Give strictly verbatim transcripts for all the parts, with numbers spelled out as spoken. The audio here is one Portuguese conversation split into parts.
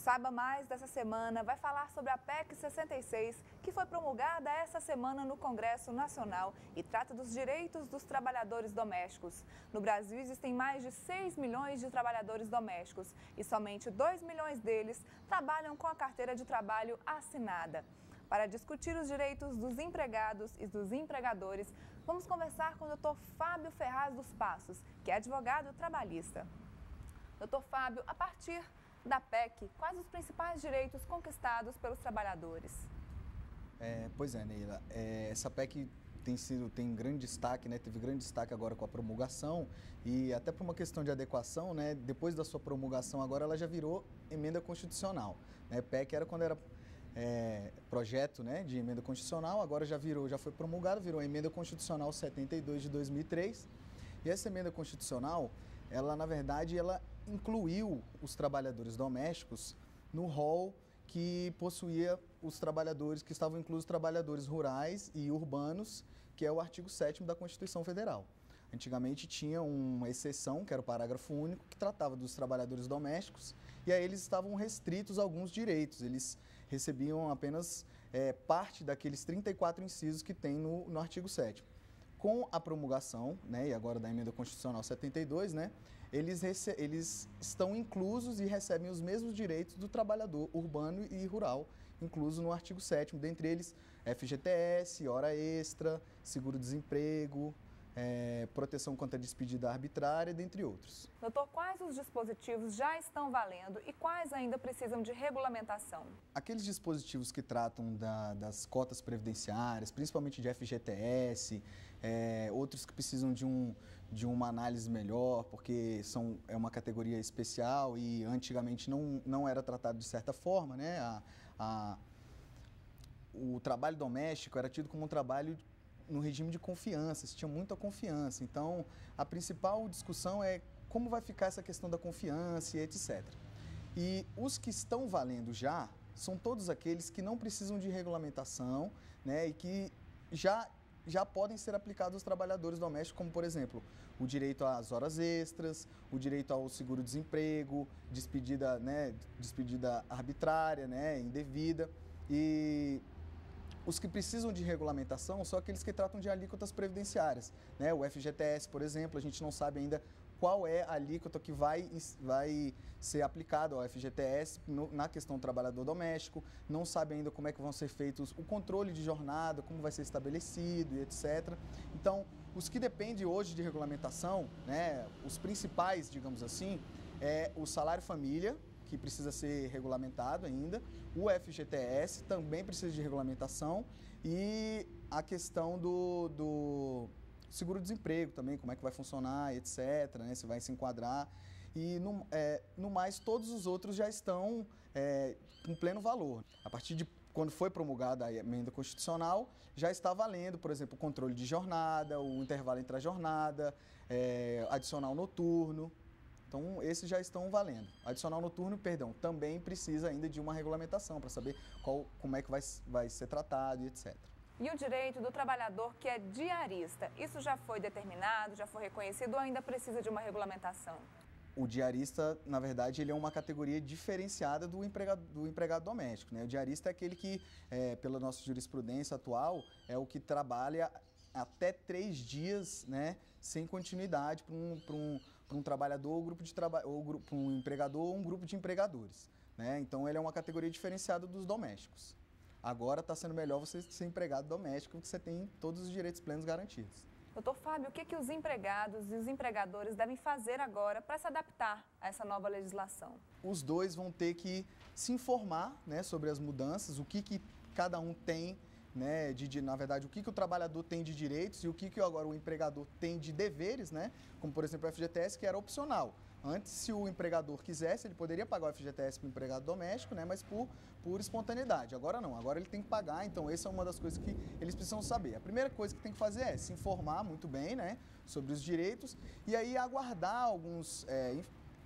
Saiba mais dessa semana, vai falar sobre a P E C sessenta e seis, que foi promulgada essa semana no Congresso Nacional e trata dos direitos dos trabalhadores domésticos. No Brasil existem mais de seis milhões de trabalhadores domésticos e somente dois milhões deles trabalham com a carteira de trabalho assinada. Para discutir os direitos dos empregados e dos empregadores, vamos conversar com o doutor Fábio Ferraz dos Passos, que é advogado trabalhista. doutor Fábio, a partir da P E C, quais os principais direitos conquistados pelos trabalhadores? É, pois é, Neila, é, essa P E C tem sido, tem grande destaque, né, teve grande destaque agora com a promulgação e até por uma questão de adequação, né, depois da sua promulgação agora ela já virou emenda constitucional, né, P E C era quando era é, projeto, né, de emenda constitucional, agora já virou, já foi promulgado, virou a emenda constitucional setenta e dois de dois mil e três e essa emenda constitucional, ela na verdade, ela incluiu os trabalhadores domésticos no rol que possuía os trabalhadores, que estavam inclusos trabalhadores rurais e urbanos, que é o artigo sétimo da Constituição Federal. Antigamente tinha uma exceção, que era o parágrafo único, que tratava dos trabalhadores domésticos, e aí eles estavam restritos a alguns direitos, eles recebiam apenas é, parte daqueles trinta e quatro incisos que tem no, no artigo sétimo. Com a promulgação, né, e agora da emenda constitucional setenta e dois, né, eles, eles estão inclusos e recebem os mesmos direitos do trabalhador urbano e rural, incluso no artigo sétimo, dentre eles F G T S, hora extra, seguro-desemprego, é, proteção contra a despedida arbitrária, dentre outros. Doutor, quais os dispositivos já estão valendo e quais ainda precisam de regulamentação? Aqueles dispositivos que tratam da, das cotas previdenciárias, principalmente de F G T S, é, outros que precisam de, um, de uma análise melhor, porque são, é uma categoria especial e antigamente não, não era tratado de certa forma, né? A, a, o trabalho doméstico era tido como um trabalho no regime de confiança, se tinha muita confiança. Então, a principal discussão é como vai ficar essa questão da confiança e etcétera. E os que estão valendo já são todos aqueles que não precisam de regulamentação, né, e que já, já podem ser aplicados aos trabalhadores domésticos, como, por exemplo, o direito às horas extras, o direito ao seguro-desemprego, despedida, né, despedida arbitrária, né, indevida. E os que precisam de regulamentação são aqueles que tratam de alíquotas previdenciárias, né? O F G T S, por exemplo, a gente não sabe ainda qual é a alíquota que vai, vai ser aplicada ao F G T S no, na questão do trabalhador doméstico, não sabe ainda como é que vão ser feitos o controle de jornada, como vai ser estabelecido e etcétera. Então, os que dependem hoje de regulamentação, né, os principais, digamos assim, é o salário família, que precisa ser regulamentado ainda, o F G T S também precisa de regulamentação e a questão do, do seguro-desemprego também, como é que vai funcionar, etcétera, né, se vai se enquadrar. E no, é, no mais, todos os outros já estão é, com pleno valor. A partir de quando foi promulgada a emenda constitucional, já está valendo, por exemplo, o controle de jornada, o intervalo entre a jornada, é, adicional noturno. Então, esses já estão valendo. Adicional noturno, perdão, também precisa ainda de uma regulamentação para saber qual, como é que vai, vai ser tratado e etcétera. E o direito do trabalhador que é diarista, isso já foi determinado, já foi reconhecido ou ainda precisa de uma regulamentação? O diarista, na verdade, ele é uma categoria diferenciada do empregado, do empregado doméstico, né? O diarista é aquele que, é, pela nossa jurisprudência atual, é o que trabalha até três dias, né, sem continuidade para um, para um, para um trabalhador ou grupo de traba ou grupo, para um empregador ou um grupo de empregadores, né? Então ele é uma categoria diferenciada dos domésticos. Agora está sendo melhor você ser empregado doméstico, porque você tem todos os direitos plenos garantidos. Doutor Fábio, o que, que os empregados e os empregadores devem fazer agora para se adaptar a essa nova legislação? Os dois vão ter que se informar, né, sobre as mudanças, o que, que cada um tem, né, de, de, na verdade, o que, que o trabalhador tem de direitos e o que, que agora o empregador tem de deveres, né, como, por exemplo, o F G T S, que era opcional. Antes, se o empregador quisesse, ele poderia pagar o F G T S para o empregado doméstico, né, mas por, por espontaneidade. Agora não, agora ele tem que pagar, então essa é uma das coisas que eles precisam saber. A primeira coisa que tem que fazer é se informar muito bem, né, sobre os direitos e aí aguardar alguns... É,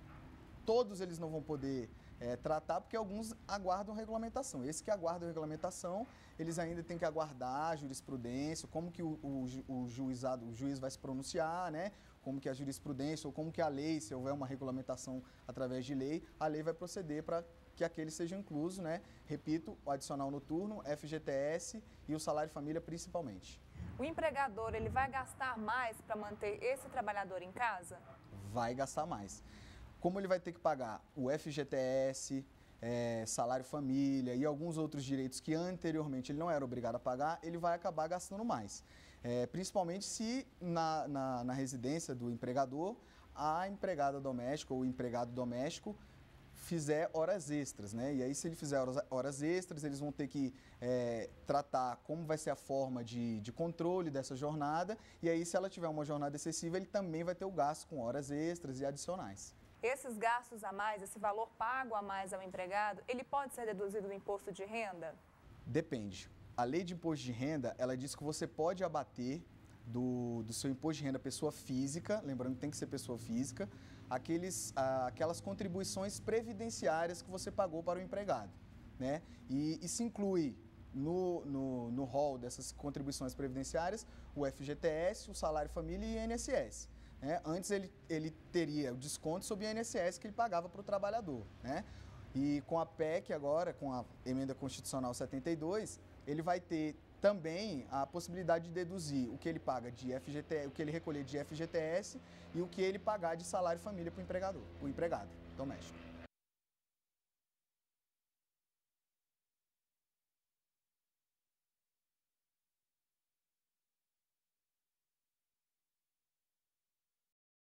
todos eles não vão poder é, tratar, porque alguns aguardam regulamentação. Esse que aguardam regulamentação, eles ainda têm que aguardar a jurisprudência, como que o, o, o juizado, o juiz vai se pronunciar, né? Como que a jurisprudência ou como que a lei, se houver uma regulamentação através de lei, a lei vai proceder para que aquele seja incluso, né? Repito, o adicional noturno, F G T S e o salário família principalmente. O empregador, ele vai gastar mais para manter esse trabalhador em casa? Vai gastar mais. Como ele vai ter que pagar o F G T S, é, salário família e alguns outros direitos que anteriormente ele não era obrigado a pagar, ele vai acabar gastando mais. É, principalmente se na, na, na residência do empregador, a empregada doméstica ou o empregado doméstico fizer horas extras, né? E aí, se ele fizer horas, horas extras, eles vão ter que é, tratar como vai ser a forma de, de controle dessa jornada. E aí, se ela tiver uma jornada excessiva, ele também vai ter o gasto com horas extras e adicionais. Esses gastos a mais, esse valor pago a mais ao empregado, ele pode ser deduzido do imposto de renda? Depende. A lei de imposto de renda, ela diz que você pode abater do, do seu imposto de renda pessoa física, lembrando que tem que ser pessoa física, aqueles, ah, aquelas contribuições previdenciárias que você pagou para o empregado, né? E, e se inclui no, no, no rol dessas contribuições previdenciárias o F G T S, o salário família e o I N S S. Né? Antes ele, ele teria o desconto sobre o I N S S que ele pagava para o trabalhador, né? E com a P E C agora, com a Emenda Constitucional setenta e dois, ele vai ter também a possibilidade de deduzir o que ele paga de F G T S, o que ele recolher de F G T S e o que ele pagar de salário família para o empregador, o empregado doméstico.